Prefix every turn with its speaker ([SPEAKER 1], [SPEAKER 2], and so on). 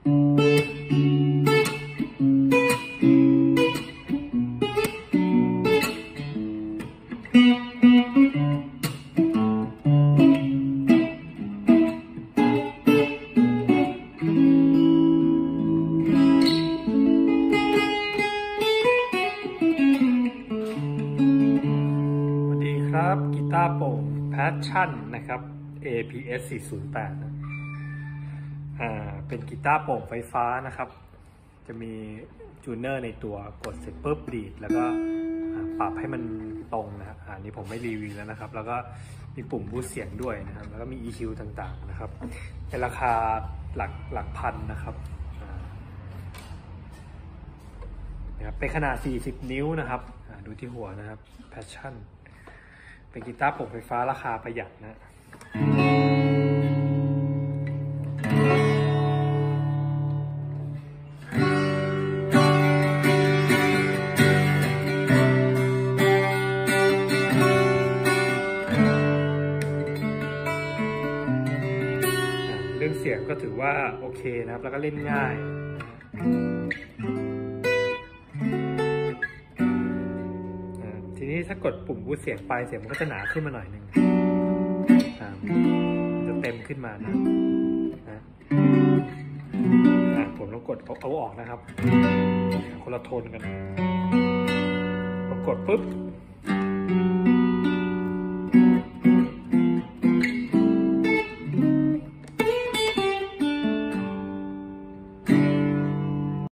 [SPEAKER 1] ครับกีตาร์โปร่ง Passion นะครับ APS 408นะเป็นกีตาร์โปร่งไฟฟ้านะครับจะมีจูเนอร์ในตัวกดเสร็จปุ๊บดีดแล้วก็ปรับให้มันตรงนะครับอันนี้ผมไม่รีวิวแล้วนะครับแล้วก็มีปุ่มบูสต์เสียงด้วยนะครับแล้วก็มี EQ ต่างๆนะครับเป็นราคาหลักพันนะครับเป็นขนาด40นิ้วนะครับดูที่หัวนะครับ Passionเป็นกีตาร์โปร่งไฟฟ้าราคาประหยัดนะเรื่องเสียงก็ถือว่าโอเคนะครับแล้วก็เล่นง่ายทีนี้ถ้ากดปุ่มบูสต์เสียงไปเสียงมันก็จะหนาขึ้นมาหน่อยนึงจะเต็มขึ้นมานะผมลองกดเอาออกนะครับคนละโทนกันพอกดปุ๊บ